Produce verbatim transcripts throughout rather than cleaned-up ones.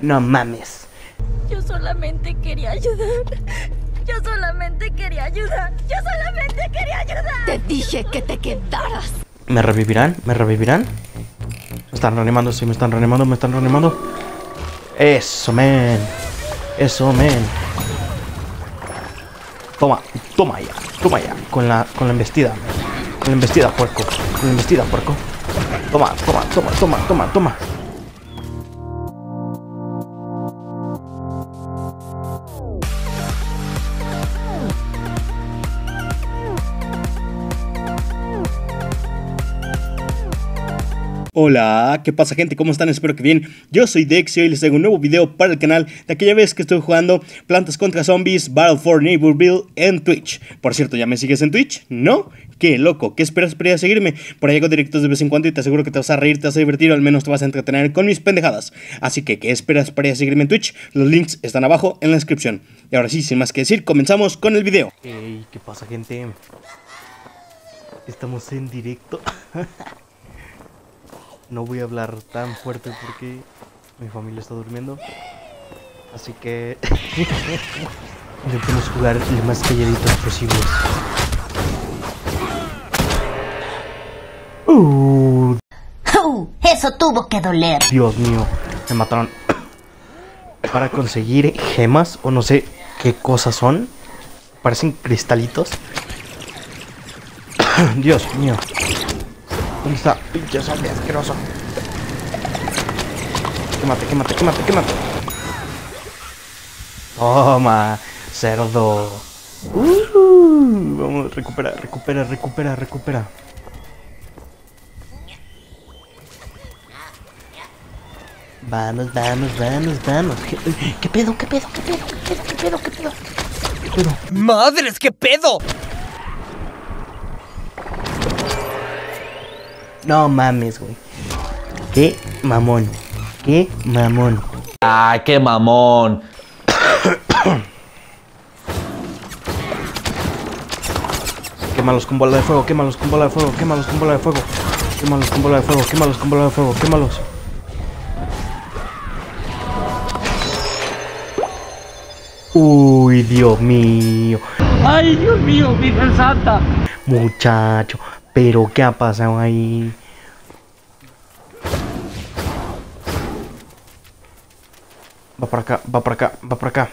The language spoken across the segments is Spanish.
No mames. Yo solamente quería ayudar. Yo solamente quería ayudar. Yo solamente quería ayudar. Te dije que te quedaras. ¿Me revivirán? ¿Me revivirán? Me están reanimando, sí, me están reanimando, me están reanimando. Eso, men. Eso, men. Toma, toma ya, toma ya. Con la, con la embestida. Con la embestida, puerco. Con la embestida, puerco. Toma, toma, toma, toma, toma, toma. Hola, ¿qué pasa, gente? ¿Cómo están? Espero que bien. Yo soy Dex y hoy les traigo un nuevo video para el canal de aquella vez que estoy jugando Plantas contra Zombies Battle for Neighborville en Twitch. Por cierto, ¿ya me sigues en Twitch? ¿No? ¡Qué loco! ¿Qué esperas para ir a seguirme? Por ahí hago directos de vez en cuando y te aseguro que te vas a reír, te vas a divertir o al menos te vas a entretener con mis pendejadas. Así que, ¿qué esperas para ir a seguirme en Twitch? Los links están abajo en la descripción. Y ahora sí, sin más que decir, comenzamos con el video. Hey, ¿qué pasa, gente? Estamos en directo. No voy a hablar tan fuerte porque mi familia está durmiendo. Así que intentemos jugar lo más calladitos posibles. Uh, uh, eso tuvo que doler. Dios mío, me mataron. Para conseguir gemas o no sé qué cosas son. Parecen cristalitos. Dios mío. ¿Dónde está? Pinche zombie asqueroso. Quémate, quémate, quémate, quémate. Toma, cerdo. Uh, vamos, recupera, recupera, recupera, recupera. Vamos, vamos, vamos, vamos. ¿Qué, qué pedo, qué pedo, qué pedo, qué pedo, qué pedo, qué pedo? ¿Qué pedo? ¡Madres, qué pedo! No mames, güey. Qué mamón. Qué mamón. ¡Ah, qué mamón! Quémalos con bola de fuego, quémalos con bola de fuego, quémalos con bola de fuego. Quémalos con bola de fuego, quémalos con bola de fuego, quémalos. Uy, Dios mío. ¡Ay, Dios mío, Virgen Santa! Muchacho, pero ¿qué ha pasado ahí? Va para acá, va para acá, va para acá.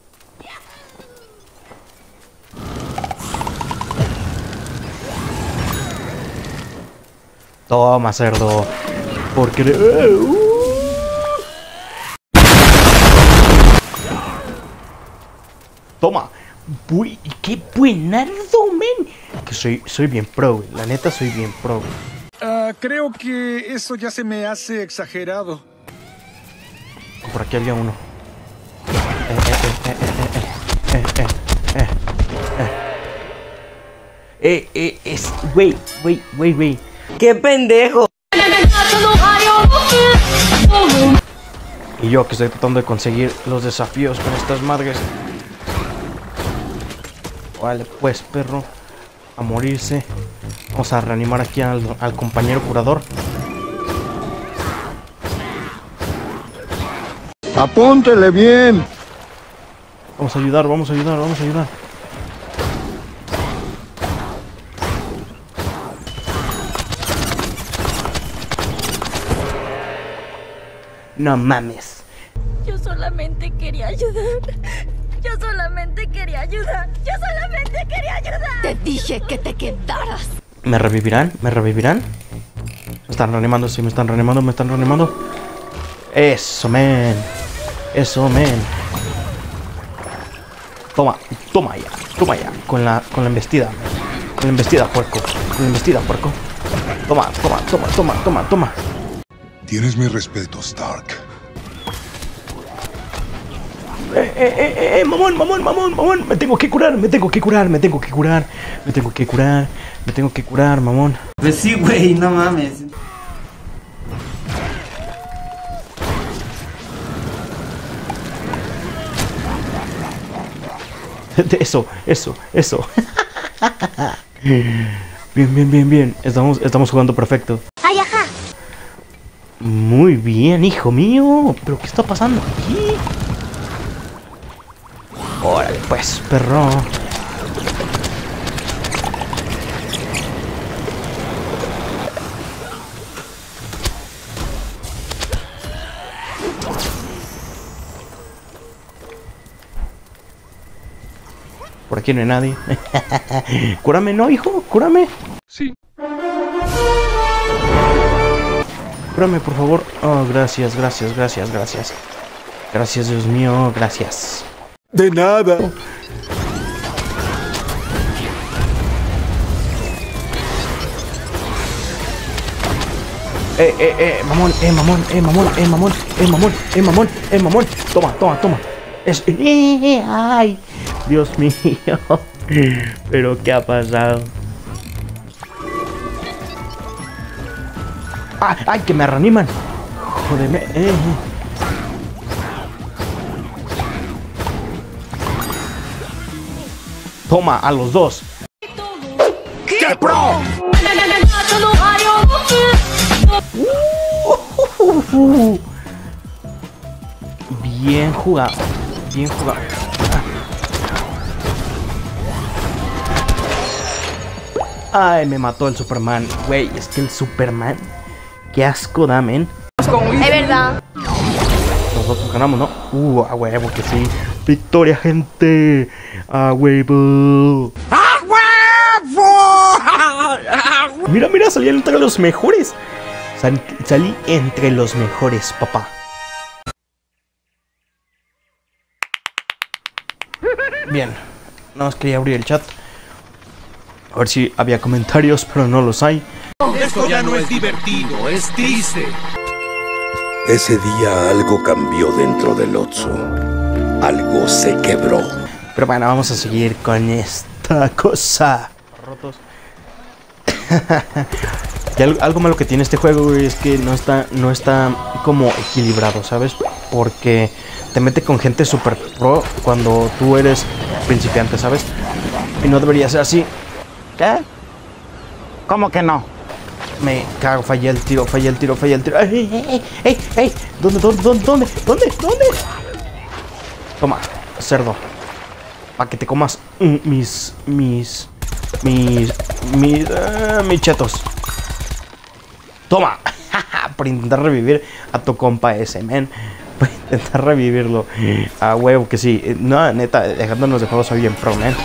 Toma, cerdo. Porque... Uh. Toma. Uy, qué buenardo, men. Que soy, soy bien pro, güey. La neta soy bien pro. Uh, creo que eso ya se me hace exagerado. Por aquí había uno. Eh, eh, eh, eh, eh, eh, eh, eh, eh, eh, es, wey, wey, wey, wey. ¡Qué pendejo! Y yo que estoy tratando de conseguir los desafíos con estas madres. Vale, pues, perro. A morirse. Vamos a reanimar aquí al, al compañero curador. Apúntele bien. Vamos a ayudar, vamos a ayudar, vamos a ayudar. No mames. Yo solamente quería ayudar. Yo solamente quería ayudar. Yo solamente quería ayudar. Te dije que te quedaras. ¿Me revivirán? ¿Me revivirán? Me están reanimando, sí, me están reanimando, me están reanimando. Eso, men. Eso, men. Toma, toma ya, toma ya. Con la, con la embestida. Con la embestida, puerco. Con la embestida, puerco. Toma, toma, toma, toma, toma, toma. Tienes mi respeto, Stark. Eh, eh, eh, eh, mamón, mamón, mamón, mamón. Me tengo que curar, me tengo que curar, me tengo que curar. Me tengo que curar, me tengo que curar, mamón. Pues sí, güey, no mames. Eso, eso, eso. Bien, bien, bien, bien. Estamos, estamos jugando perfecto. Ay, ajá. Muy bien, hijo mío. ¿Pero qué está pasando aquí? Órale, pues, perro. Por aquí no hay nadie. Cúrame, no, hijo, cúrame. Sí. Cúrame, por favor. Oh, gracias, gracias, gracias, gracias. Gracias, Dios mío, gracias. De nada. Eh, eh, eh, mamón, eh, mamón, eh, mamón, eh, mamón, eh, mamón, eh, mamón, eh, mamón. Toma, toma, toma. Es... Eh, ay, Dios mío. Pero, ¿qué ha pasado? ¡Ah! ¡Ay, que me reaniman! Jódeme. Eh. Toma, a los dos. ¡Qué pro! Uh, bien jugado. Bien jugado. Ay, me mató el Superman. Güey, es que el Superman... Qué asco da, men. Es verdad. Nosotros ganamos, ¿no? Uh, a huevo que sí. Victoria, gente. A huevo. ¡A huevo! Mira, mira, salí entre los mejores. Sal, salí entre los mejores, papá. Bien. Nada más quería abrir el chat. A ver si había comentarios, pero no los hay. Esto ya no es divertido, es triste. Ese día algo cambió dentro del Otso. Algo se quebró. Pero bueno, vamos a seguir con esta cosa. Rotos. Y algo, algo malo que tiene este juego, güey, es que no está, no está como equilibrado, ¿sabes? Porque te mete con gente super pro cuando tú eres principiante, ¿sabes? Y no debería ser así. ¿Qué? ¿Cómo que no? Me cago, fallé el tiro, fallé el tiro, fallé el tiro. ¡Ey, ey, ey, ey, ey! ¿Dónde, dónde, dónde, dónde, dónde, dónde? Toma, cerdo. Para que te comas mm, mis, mis, mis, mis, uh, mis chetos. Toma. Por intentar revivir a tu compa ese, men. Por intentar revivirlo. A huevo que sí. No, neta, dejándonos de juego soy bien pro, men.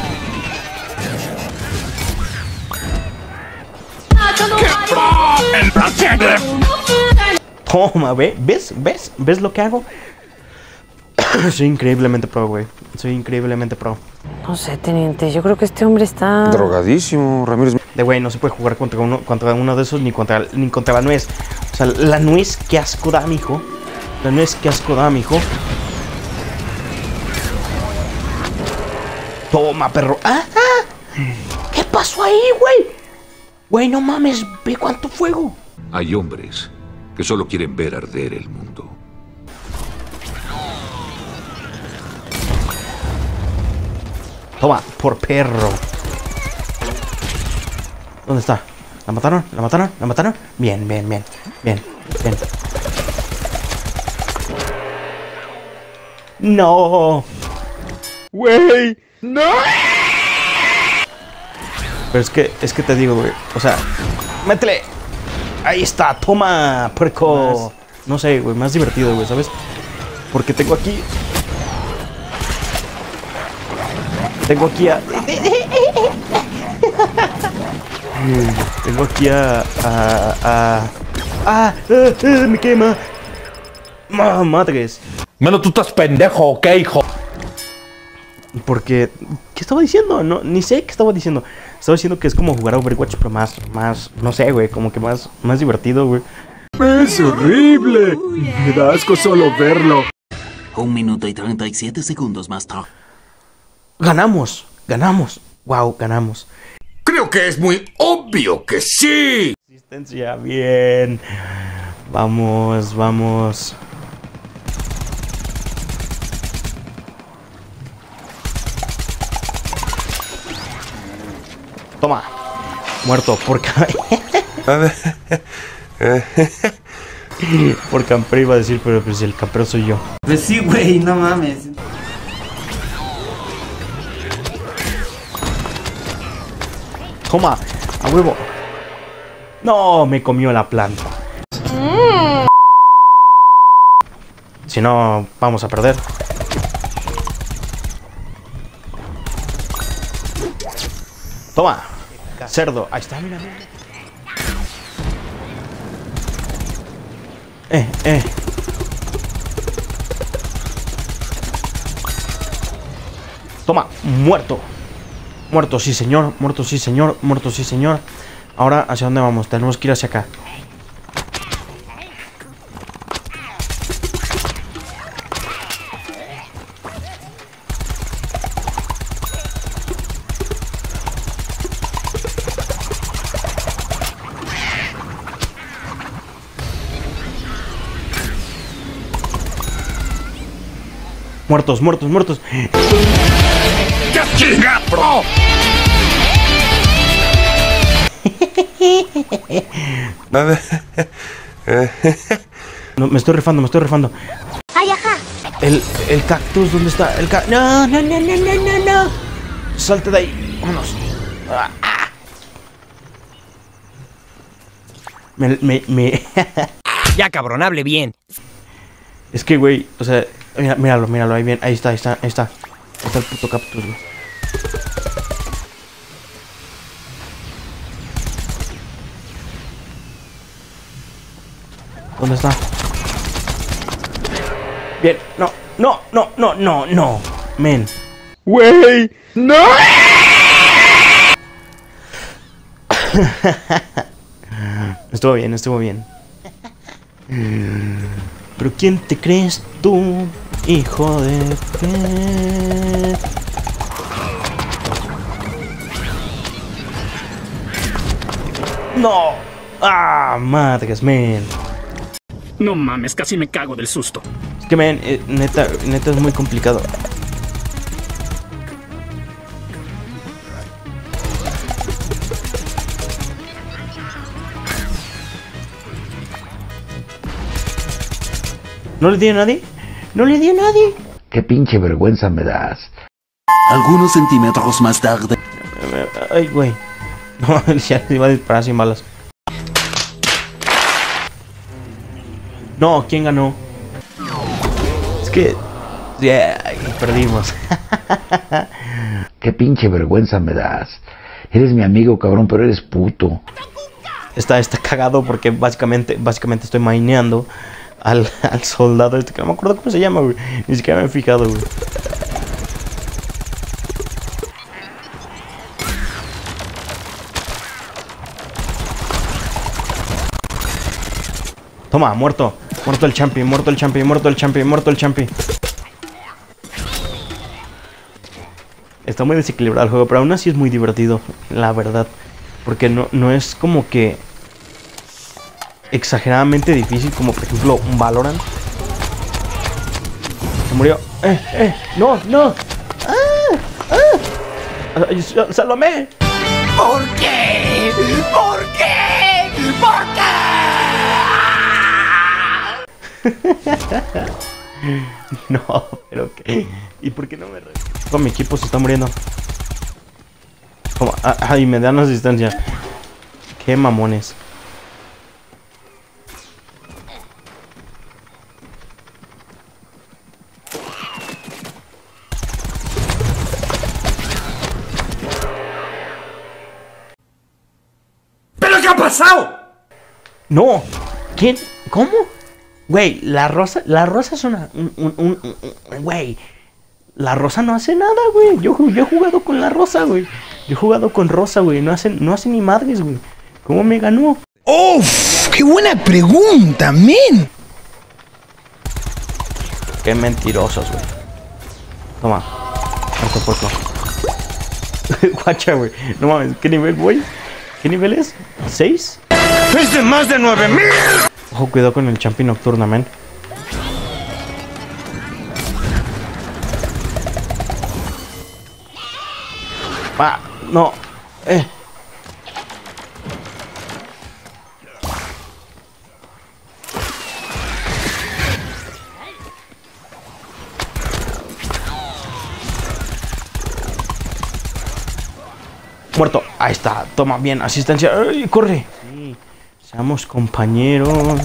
Toma, ¿ve? ¿Ves? ¿Ves? ¿Ves lo que hago? Soy increíblemente pro, güey. Soy increíblemente pro. No sé, teniente. Yo creo que este hombre está... drogadísimo, Ramírez. De güey, no se puede jugar contra uno, contra uno de esos ni contra, ni contra la nuez. O sea, la nuez, qué asco da, mijo. La nuez, qué asco da, mijo. Toma, perro. ¡Ah! ah. ¿Qué pasó ahí, güey? Güey, no mames, ve cuánto fuego. Hay hombres que solo quieren ver arder el mundo. Toma, por perro. ¿Dónde está? ¿La mataron? ¿La mataron? ¿La mataron? Bien, bien, bien. Bien, bien. No. Güey, no. Pero es que, es que te digo, güey. O sea, métele. Ahí está, toma, puerco. No sé, güey, más divertido, güey, ¿sabes? Porque tengo aquí. Tengo aquí a. Tengo aquí a. a. a. ¡Ah! ¡Ah! ah ¡Me quema! ¡Ah, madres! Menos tú estás pendejo, ¿ok, hijo? Porque... ¿Qué estaba diciendo? No, ni sé qué estaba diciendo. Estaba diciendo que es como jugar a Overwatch, pero más... Más... No sé, güey. Como que más... Más divertido, güey. Es horrible. Me da asco solo verlo. Un minuto y treinta y siete segundos más tarde. ¡Ganamos! ¡Ganamos! ¡Wow! ¡Ganamos! Creo que es muy obvio que sí. Asistencia, bien. Vamos, vamos. Toma. Muerto por cabeza. Por campero iba a decir, pero pues el campero soy yo. Pues sí, güey, no mames. Toma, a huevo. No, me comió la planta. Mm. Si no, vamos a perder. Toma, cerdo. Ahí está, mira, mira. Eh, eh. Toma, muerto. Muerto, sí señor, muerto, sí señor, muerto, sí señor. Ahora, ¿hacia dónde vamos? Tenemos que ir hacia acá. Muertos, muertos, muertos. ¡Qué chinga, bro! No, me estoy rifando, me estoy rifando. ¡Ay, ajá! El, el cactus, ¿dónde está? El ca... No, no, no, no, no, no, no. Salte de ahí. Vámonos. Ah, ah. Me, me, me... Ya, cabrón, hable bien. Es que, güey, o sea, mira, míralo, míralo, ahí bien, ahí está, ahí está, ahí está. Ahí está el puto cactus, güey. ¿Dónde está? Bien, no, no, no, no, no, no. Men. Güey, no. Estuvo bien, estuvo bien. Pero ¿quién te crees tú, hijo de qué? No. Ah, madres, men. No mames, casi me cago del susto. Es que, men, eh, neta, neta es muy complicado. ¿No le di a nadie? ¿No le di a nadie? Qué pinche vergüenza me das. Algunos centímetros más tarde. Ay, güey. No, ya se iba a disparar sin balas. No, ¿quién ganó? Es que... Yeah, perdimos. Qué pinche vergüenza me das. Eres mi amigo, cabrón, pero eres puto. Está, está cagado porque básicamente, básicamente estoy maineando al, al soldado este que no me acuerdo cómo se llama, güey. Ni siquiera me he fijado, güey. Toma, muerto. Muerto el champi, muerto el champi, muerto el champi, muerto el champi. Está muy desequilibrado el juego, pero aún así es muy divertido, la verdad. Porque no, no es como que exageradamente difícil, como por ejemplo un Valorant. Se murió. ¡Eh, eh! ¡No, no! ¡Ah! ¡Ah! ¡Sálvame! ¿Por qué? ¿Por qué? ¿Por qué? No, pero qué. ¿Y por qué no me re... Todo mi equipo se está muriendo. Como, ay, me dan asistencia. Qué mamones. ¿Pero qué ha pasado? No. ¿Quién? ¿Cómo? Güey, la rosa, la rosa es una, un, un, un, un, güey, la rosa no hace nada, güey. Yo, yo he jugado con la rosa, güey. Yo he jugado con rosa, güey. No hace, no hace ni madres, güey. ¿Cómo me ganó? ¡Uf! ¡Qué buena pregunta, men! Qué mentirosos, güey. Toma. Harto puerco. Guacha, güey. No mames, ¿qué nivel, güey? ¿Qué nivel es? ¿seis? ¡Es de más de nueve mil! Ojo, cuidado con el champi nocturna, man. Ah, no. Eh. Muerto. Ahí está. Toma, bien. Asistencia. ¡Ay, corre! Sí. Seamos compañeros.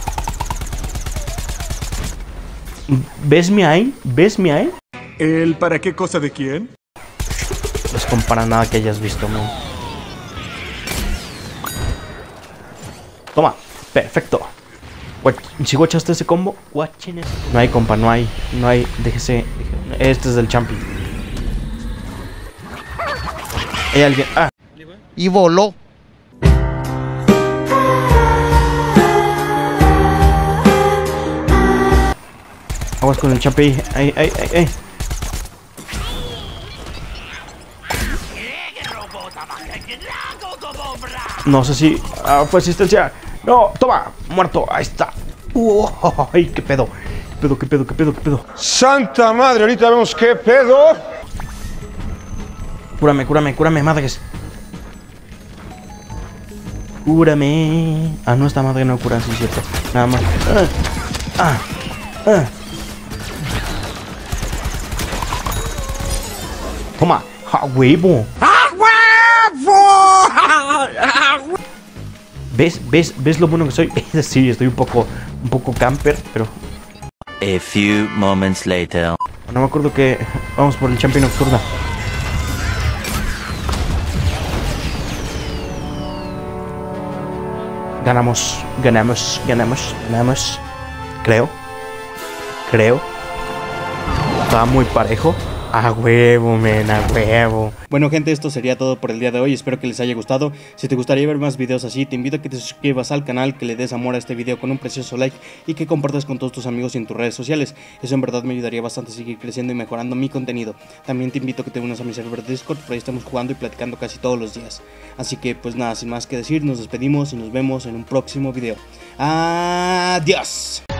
¿Ves mi ahí? ¿Ves mi ahí? ¿El para qué cosa de quién? No es compara nada que hayas visto, ¿no? Toma. Perfecto. Si guachaste ese combo, guachen ese. No hay, compa, no hay. No hay. Déjese. déjese. Este es del champi. Hay alguien. Ah. Y voló. Aguas con el champi. Ay, ay, ay, ay. No sé si ah, fue asistencia. No, toma, muerto. Ahí está. Uh, ay, qué pedo. Qué pedo, qué pedo, qué pedo, qué pedo. Santa madre, ahorita vemos qué pedo. Cúrame, cúrame, cúrame, madres. Cúrame. Ah, no, esta madre no cura, sí es cierto. Nada más. Ah, ah, ah. Toma. ¡A huevo! ¡A huevo! ¿Ves? ¿Ves? ¿Ves lo bueno que soy? Sí, estoy un poco, un poco camper, pero... A few moments later. No me acuerdo que... Vamos por el champion nocturna. Ganamos, ganamos, ganamos, ganamos. Creo. Creo. Estaba muy parejo. A huevo, men, a huevo. Bueno, gente, esto sería todo por el día de hoy. Espero que les haya gustado. Si te gustaría ver más videos así, te invito a que te suscribas al canal, que le des amor a este video con un precioso like y que compartas con todos tus amigos y en tus redes sociales. Eso en verdad me ayudaría bastante a seguir creciendo y mejorando mi contenido. También te invito a que te unas a mi server de Discord, por ahí estamos jugando y platicando casi todos los días. Así que pues nada, sin más que decir, nos despedimos y nos vemos en un próximo video. Adiós.